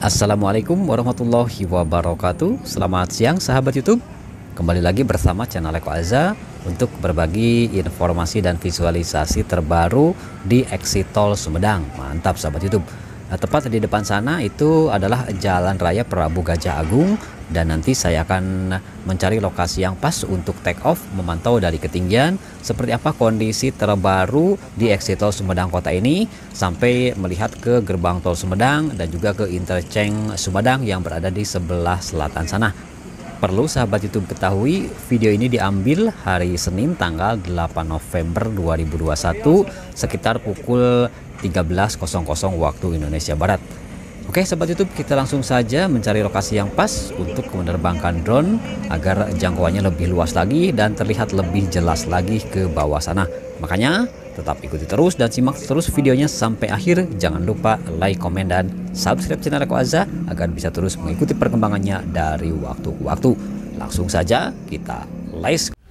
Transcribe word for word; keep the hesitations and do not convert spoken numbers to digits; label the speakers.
Speaker 1: Assalamualaikum warahmatullahi wabarakatuh. Selamat siang sahabat YouTube. Kembali lagi bersama channel Eko Azza untuk berbagi informasi dan visualisasi terbaru di Exit Tol Sumedang. Mantap sahabat YouTube. Nah, tepat di depan sana itu adalah Jalan Raya Prabu Gajah Agung, dan nanti saya akan mencari lokasi yang pas untuk take off, memantau dari ketinggian seperti apa kondisi terbaru di Exit Tol Sumedang Kota ini, sampai melihat ke gerbang tol Sumedang dan juga ke interchange Sumedang yang berada di sebelah selatan sana. Perlu sahabat YouTube ketahui, video ini diambil hari Senin tanggal delapan November dua ribu dua puluh satu sekitar pukul tiga belas waktu Indonesia Barat. Oke sahabat YouTube, kita langsung saja mencari lokasi yang pas untuk menerbangkan drone agar jangkauannya lebih luas lagi dan terlihat lebih jelas lagi ke bawah sana. Makanya tetap ikuti terus dan simak terus videonya sampai akhir. Jangan lupa like, komen, dan subscribe channel Eko Azza agar bisa terus mengikuti perkembangannya dari waktu ke waktu. Langsung saja kita let's